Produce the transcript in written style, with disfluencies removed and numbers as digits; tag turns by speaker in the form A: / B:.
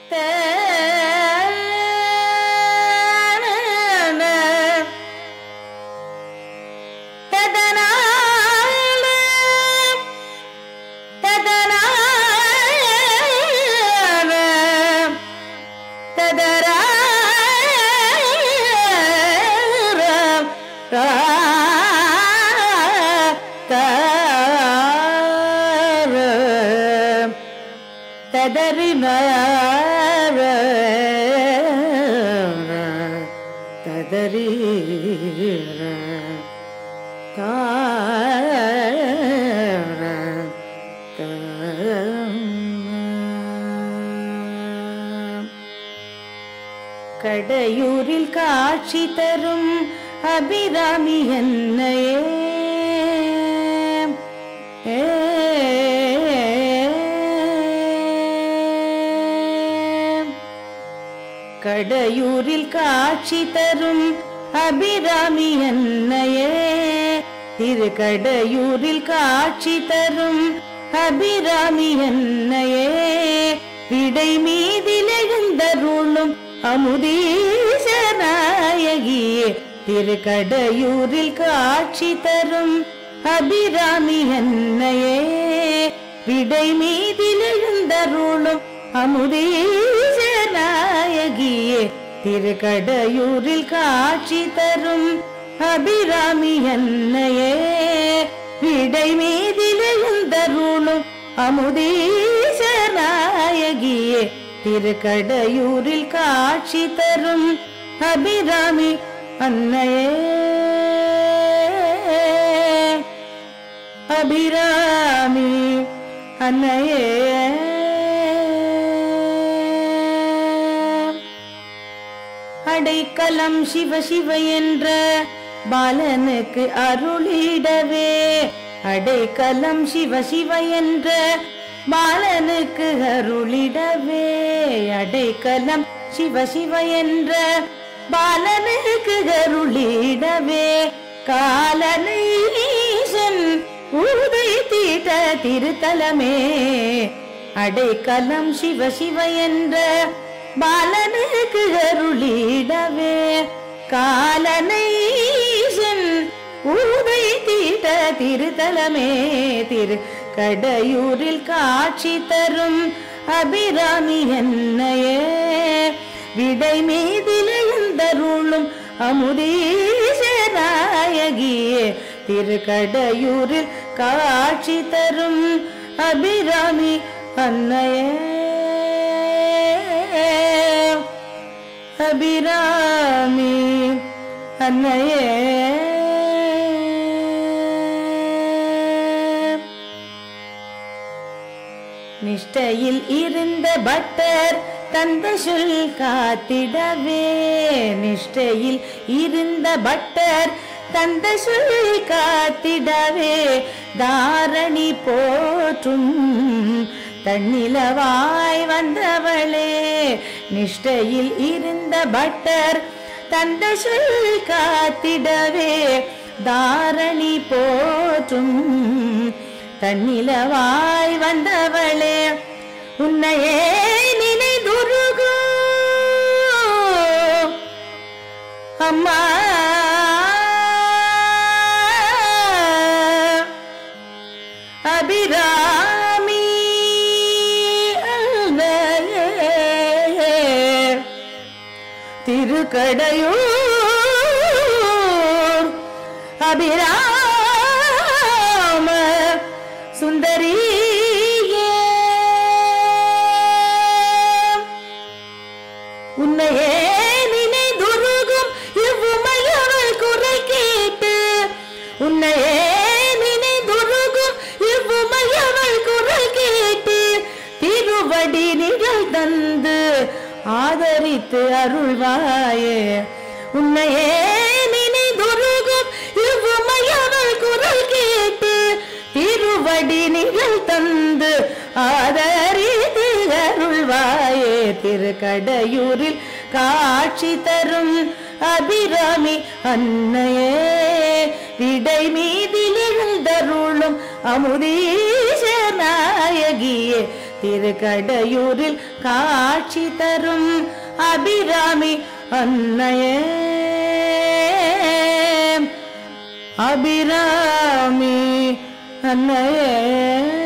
A: கடையூரில் காட்சி தரும் அபிராமி என்னையே கடையூரில் காட்சி தரும் அபிராமி என்னையே திருக்கடையூரில் காட்சி தரும் அபிராமி என்னையே விடை மீதில் எழுந்தருளும் அமுதீசநாயகியே திருக்கடையூரில் காட்சி தரும் அபிராமி என்னையே விடை மீதில் எழுந்தருளும் அமுதீசநாயகியே திருக்கடையூரில் காட்சி தரும் அபிராமி என்னையே விடை மீதில் எழுந்தருளும் அமுதீசநாயகியே திருக்கடையூரில் காட்சி தரும் அபிராமி அன்னையே அபிராமி அன்னையே அடைக்கலம் சிவ சிவ என்ற பாலனுக்கு அருளிடவே அடைக்கலம் சிவ சிவ என்ற பாலனுக்கு அருளிடவே அடைக்கலம் சிவ சிவ என்ற பாலனுக்கு அருளிடவே காலனை ஈசன் ஊதை தீட்ட திருத்தலமே அடைக்கலம் சிவ சிவ என்ற பாலனுக்கு அருளிடவே காலனை ஈசன் ஊதை தீட்ட திருத்தலமே திருக்கடையூரில் காட்சி தரும் அபிராமி என்னையே விடை மீதில் எழுந்தருளும் அமுதீசநாயகியே திருக்கடையூரில் காட்சி தரும் அபிராமி அன்னையே அபிராமி அன்னையே நிஷ்டையில் இருந்த பட்டர் தந்த சொல் காத்திடவே நிஷ்டையில் இருந்த பட்டர் தந்த சொல் காத்திடவே தாரணி போற்றும் தன்னிலவாய் வந்தவளே நிஷ்டையில் இருந்த பட்டர் தந்த சொல் காத்திடவே தாரணி போற்றும் தன்னிலவாய் வந்தவளே உன்னையே நினைதுருகு அம்மா அபிராமி திருக்கடையூர் அபிராம சுந்தரியே உன்னையே நினைதுருகும் இவ்வுமையவள் குறை கேட்டு உன்னையே நினைதுருகும் இவ்வுமையவள் குறை கேட்டு திருவடி நிழல் தந்து ஆதரித்து அருள்வாயே உன்னையே நினைதுருகும் இவ்வுமையவள் குரல் கேட்டு திருவடி நிழல் தந்து ஆதரித்து அருள்வாயே திருக்கடையூரில் காட்சி தரும் அபிராமி அன்னையே விடை மீதில் எழுந்தருளும் அமுதீசநாயகியே திருக்கடையூரில் காட்சி தரும் அபிராமி அன்னையே அபிராமி அன்னையே